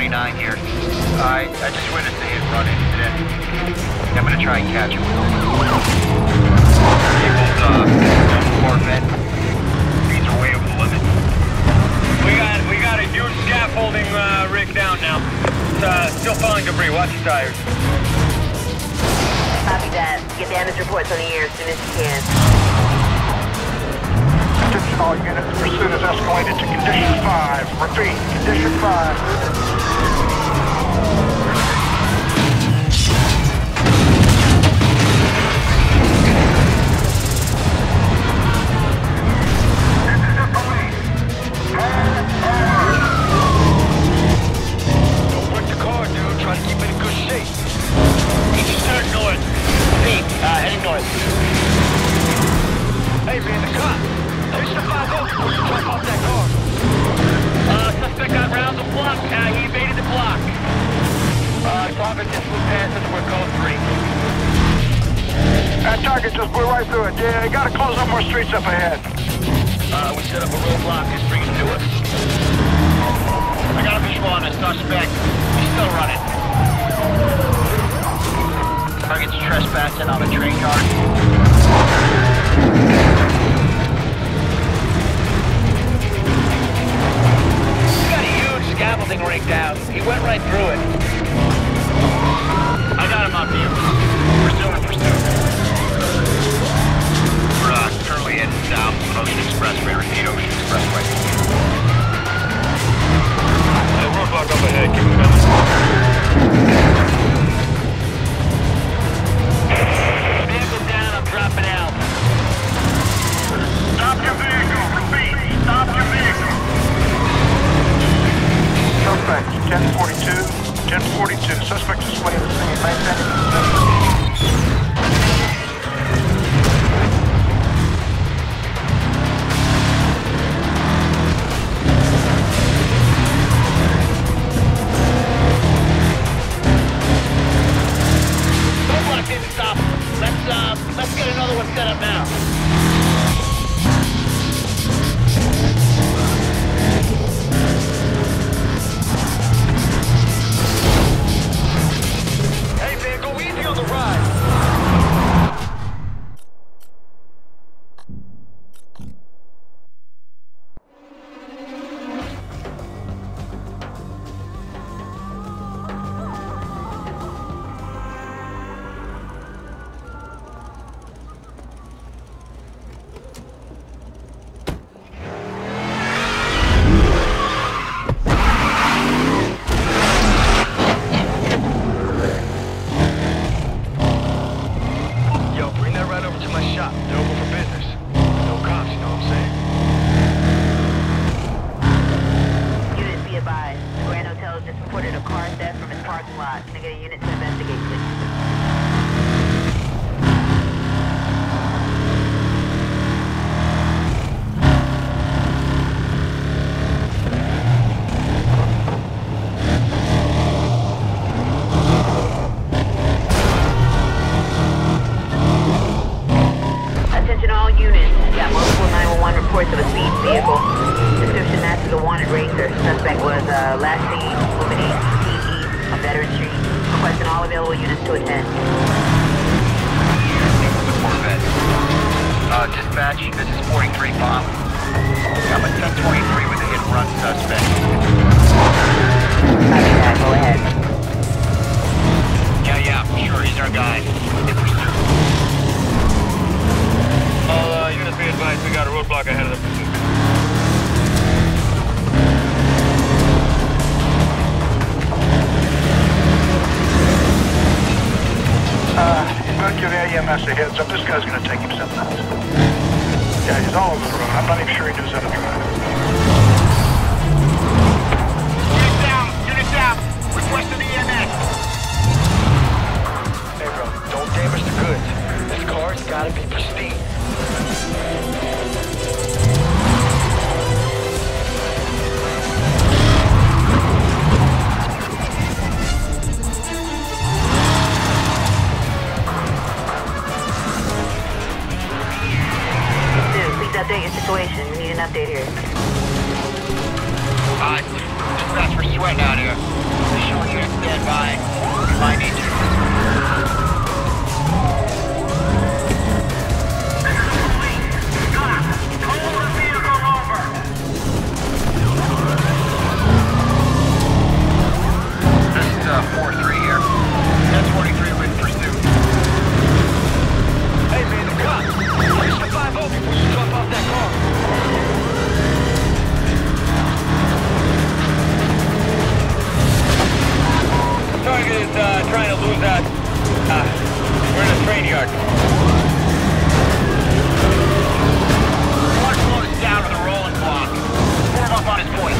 1029 here. I just witnessed a hit run incident. I'm gonna try and catch him. Vehicle's on Corvette. Speeds are way over the limit. We got a huge scaffolding rig down now. It's still falling debris. Watch your tires. Copy that. Get damage reports on the air as soon as you can. Attention all units, pursuit is escalated to condition 5. Repeat, condition 5. Heading north. Hey man, the cop! There's the 5-0. Jump off that car. Suspect got round the block. He evaded the block. Target just flew past us. We're code 3. That target just blew right through it. Yeah, you gotta close up more streets up ahead. We set up a roadblock. This brings to us. I got a visual on the suspect. He's still running. Target's trespassing on a train yard. He's got a huge scaffolding rigged out. He went right through it. I got him on view. Pursuit. We're currently heading south on Ocean Expressway. Repeat, Ocean Expressway. Roadblock up ahead. Keep it coming. Dropping out. Stop your vehicle. Repeat. Stop your vehicle. Suspect, 1042. Suspect is fleeing the scene. Maintain position. Roadblock didn't stop. Let's get another one set up now. Hey man, go easy on the ride. EMS a heads up. This guy's gonna take himself out. Yeah, he's all over the road. I'm not even sure he knows how to drive. Unit down. Requesting EMS. Hey bro, don't damage the goods. This car's gotta be pristine. Update your situation. We need an update here. Dispatch for sweat out here. Short unit stand by. We might need you. This is 4-3 here. 10-23 with pursuit. Hey man, the cops! Push the 5-0 before you jump off that car. Target is trying to lose that. We're in a train yard. Watch slow this down with a rolling block. Form up on his point.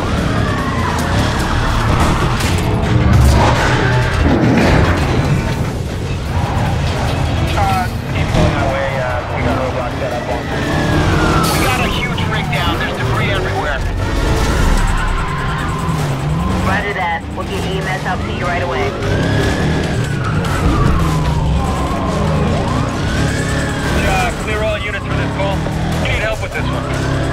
Keep going my way. We got a roadblock set up on. We got a huge rig down. There's debris everywhere. Roger that. We'll get EMS out to you right away. Clear all units for this call. We need help with this one.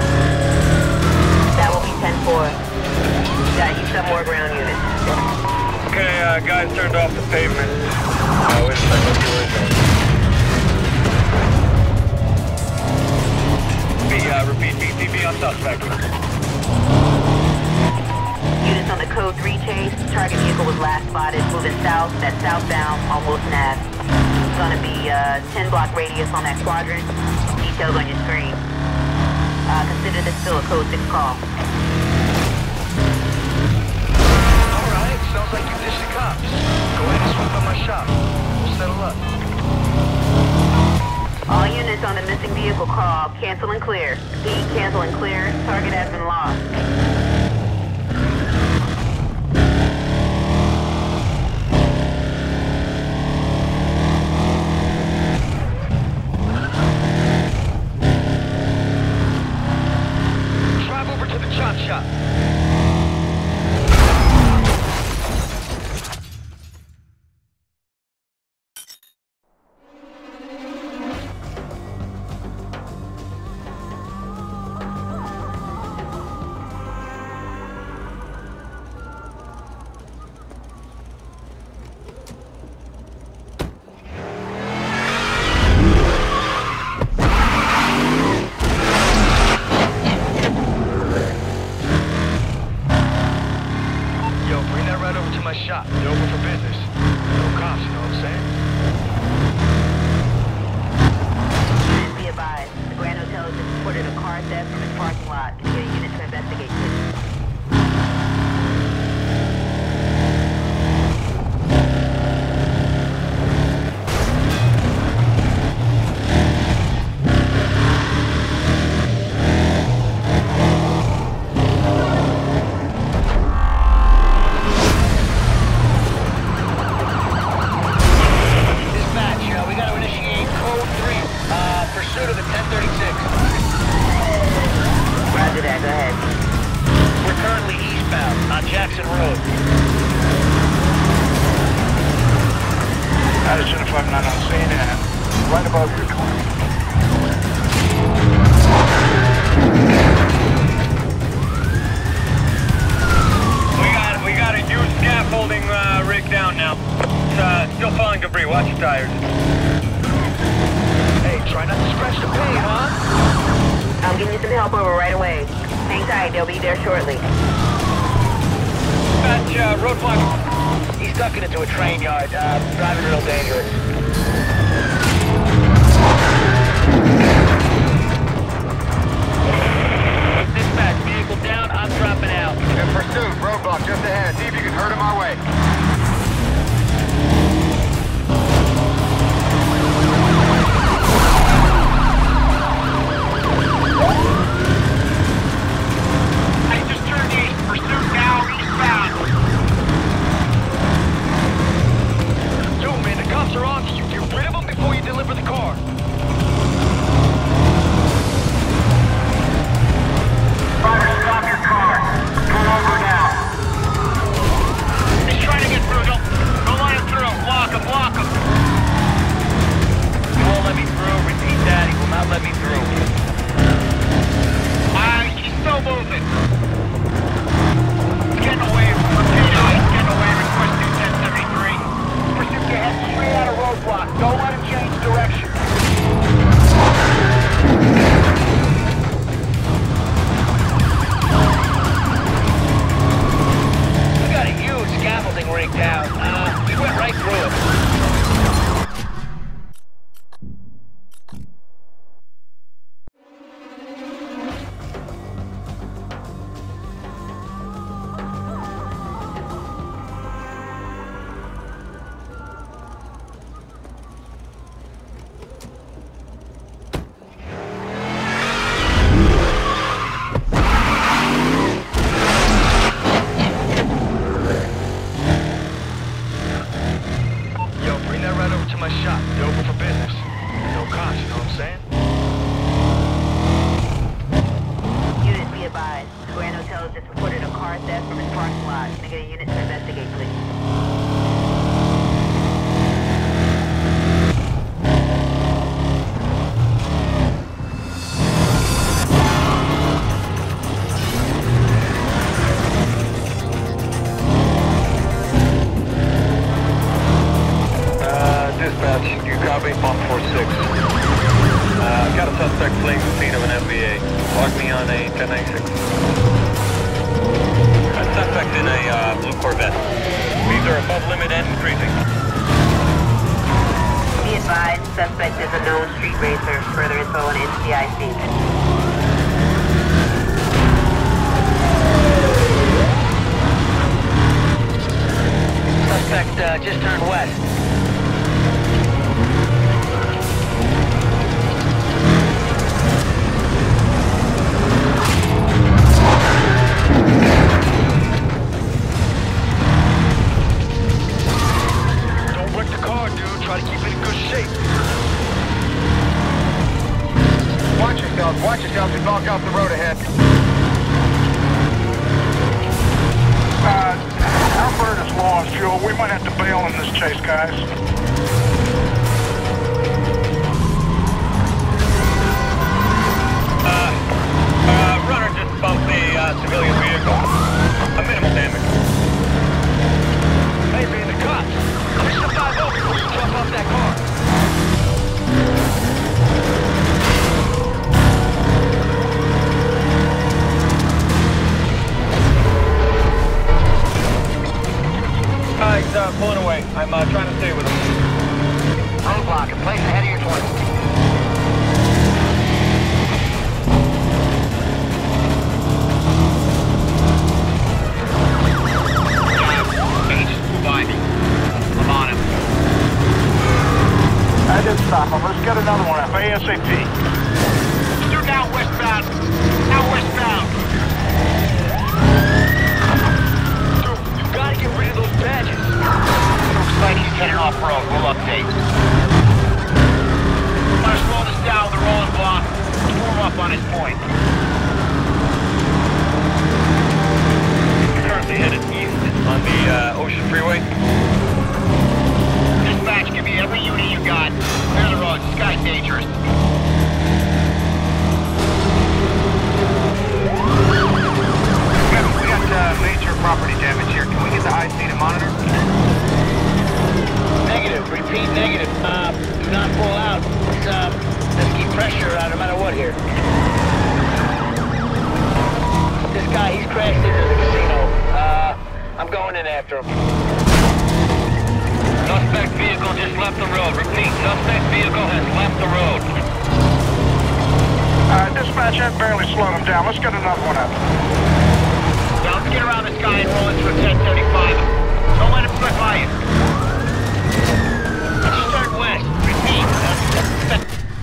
That will be 10-4. Got you some more ground units. Okay, guys turned off the pavement. Wait a second, repeat BTB on suspect. Units on the code 3 chase. Target vehicle was last spotted moving south. That's southbound on Wilson Ave. It's gonna be 10-block radius on that quadrant. Details on your screen. Consider this still a code 6 call. Alright, sounds like you ditched the cops. Go ahead and swing by my shop. We'll settle up. All units on the missing vehicle call, cancel and clear. Repeat, cancel and clear. Target has been lost. Drive over to the chop shop. Shop. They're open for business. No cops, you know what I'm saying? Please be advised, the Grand Hotel has just reported a car theft from its parking lot. Get a unit to investigate this. Pursuit of the 1036. Roger that, go ahead. We're currently eastbound on Jackson Road. Addison, if I'm not on scene, right above your car. We got a huge scaffolding rig down now. It's still falling debris. Watch your tires. Hey, try not to scratch the paint, huh? I'm getting you some help over right away. Hang tight, they'll be there shortly. Dispatch, roadblock. He's ducking into a train yard. Driving real dangerous. Dispatch, vehicle down. I'm dropping out. In pursuit, roadblock just ahead. See if you can hurt him our way. I just turned east. Pursuit now eastbound. Yo, man, the cops are on to you. Get rid of them before you deliver the car. advised. The Grand Hotel has just reported a car theft from its parking lot. Can I get a unit to investigate, please? Dispatch, you copy? 146. Got a suspect fleeing the scene of an MVA. Log me on a 1096. A suspect in a blue Corvette. Speeds are above limit and increasing. Be advised, suspect is a known street racer. Further info on NCIC. Suspect just turned west. Don't wreck the car, dude. Try to keep it in good shape. Watch yourselves. Watch yourselves. We block out the road ahead. Albert is low on fuel. We might have to bail in this chase, guys. Runner just bumped the civilian vehicle. A minimal damage. Hey, man, the cops. Push the 5 over before you drop off that car. He's pulling away. I'm trying to stay with him. Roadblock in place ahead of your 20. I'm on him. I did stop him. Let's get another one up ASAP. You're now westbound. Now westbound. Dude, you gotta get rid of those badges. Looks like he's heading off-road. We'll update. Wanna slow this down with the rolling block. Warm up on his point. Currently headed east on the Ocean Freeway. Dispatch, give me every unit you got. Clear the road. This guy's dangerous. We got major property damage here. Can we get the IC to monitor? Negative. Repeat, negative. Do not pull out. Let's keep pressure no matter what here. This guy, he's crashed into the casino. I'm going in after him. Suspect vehicle just left the road. Repeat, suspect vehicle has left the road. Dispatch, I've barely slowed him down. Let's get another one up. Now let's get around this guy and roll into a 1035. Don't let him slip by you. Start west. Repeat.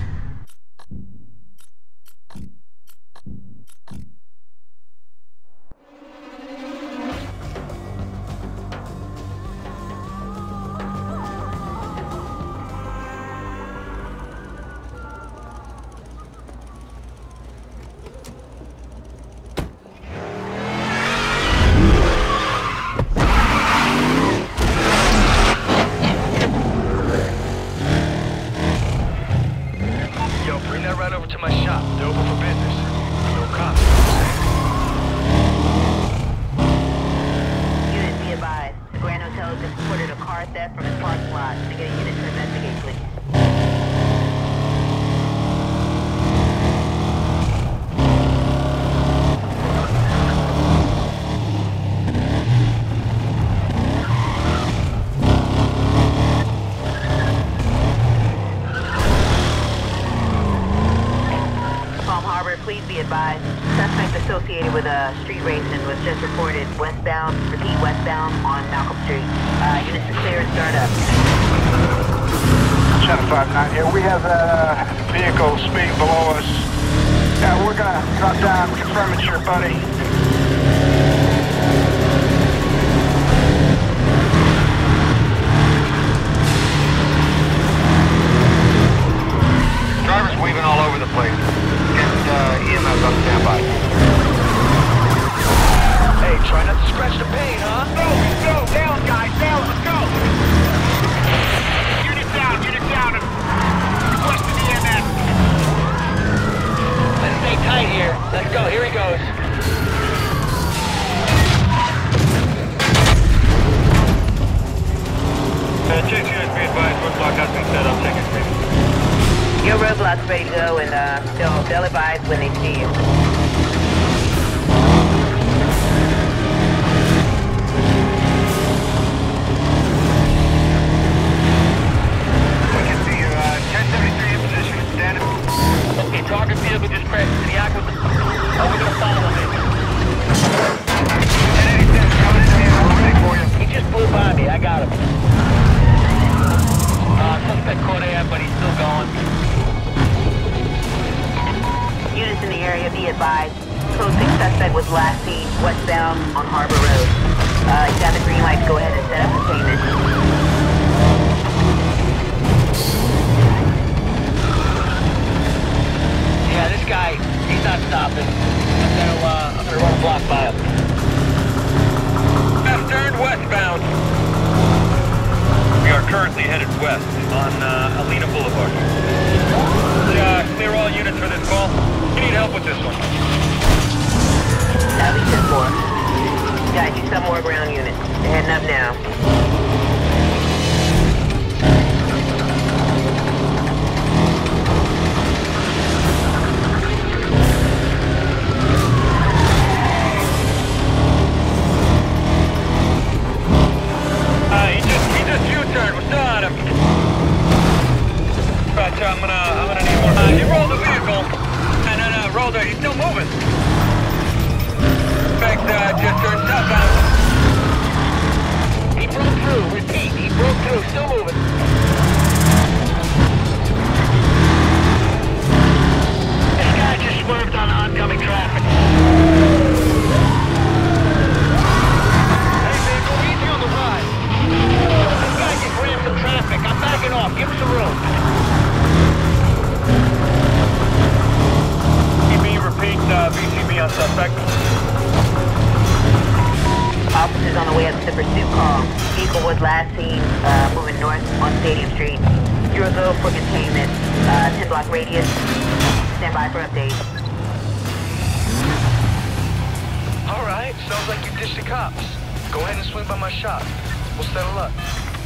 Right over to my shop. They're open for business. No cops. Unit be advised. The Grand Hotel has just reported a car theft from its parking lot. Can I get a unit to investigate, please? Please be advised, suspect associated with a street racing was just reported westbound, repeat westbound on Malcolm Street. Units to clear and start up. Channel 59 here. We have a vehicle speeding below us. Yeah, we're gonna drop down, confirm it's your buddy. Drivers weaving all over the place. Get EMS on standby. Lewis. Chase units be advised, roadblock has been set up. Check your screen. Your roadblock's ready to go, and they'll advise when they see you. We can see you. 1073 in position. Standing. Okay, target vehicle just crashed into the aqueduct. Oh, we're gonna follow him. 1086 coming in here. We're ready for you. He just blew by me. I got him. Suspect caught air, but he's still going. Units in the area, be advised. Code 6 suspect was last seen westbound on Harbor Road. You got the green light to go ahead and set up containment. Yeah, this guy, he's not stopping. I'm gonna run a block by him. Left turn westbound. We are currently headed west on Alena Boulevard. Clear all units for this call. You need help with this one. That'll be 10-4. Got you some more ground units. They're heading up now. He just U-turned. We're still on him. Right, I'm gonna need more. He rolled the vehicle. No, rolled it. He's still moving. In fact, just turned southbound. He broke through. Repeat, he broke through. Still moving. This guy just swerved on oncoming traffic. Hey, man, go easy on the ride. This guy just ran some traffic. I'm backing off. Give him some room. Repeat, BCB on suspect. Officers on the way up to the pursuit call. Vehicle was last seen moving north on Stadium Street. You're go for containment. 10-block radius. Stand by for update. All right, sounds like you ditched the cops. Go ahead and swing by my shop. We'll settle up.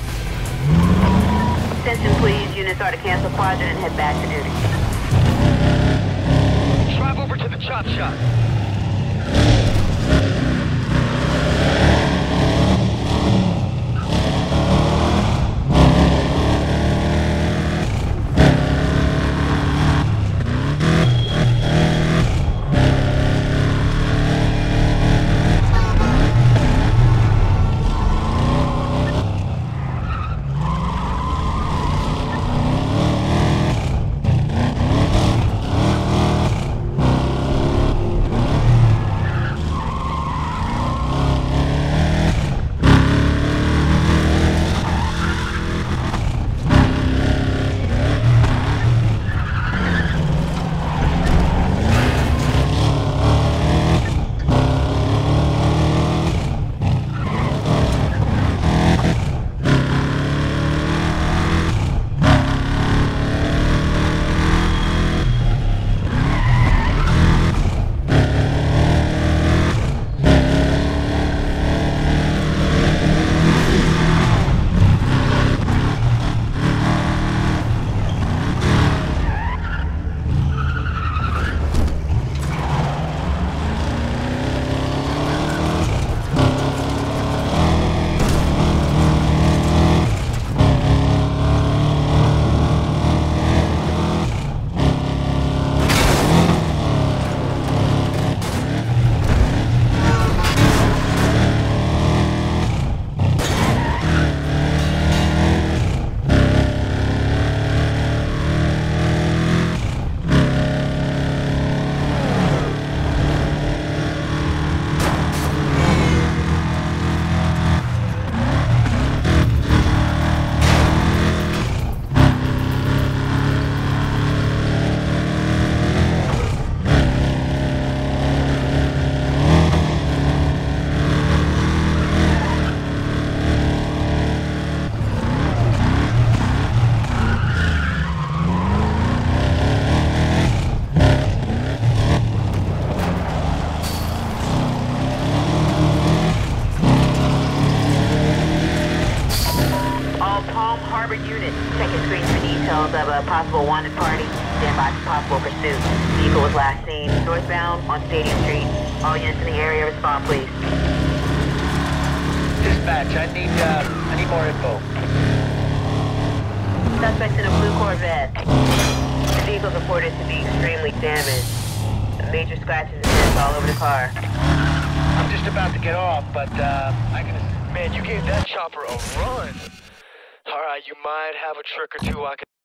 Attention please, units are to cancel quadrant and head back to duty. Drive over to the chop shop. possible wanted party. Stand by for possible pursuit. Vehicle was last seen northbound on Stadium Street. All units in the area respond, please. Dispatch, I need more info. Suspects in a blue Corvette. The vehicle is reported to be extremely damaged. Major scratches and dents all over the car. I'm just about to get off, but I can... Man, you gave that chopper a run. All right, you might have a trick or two I can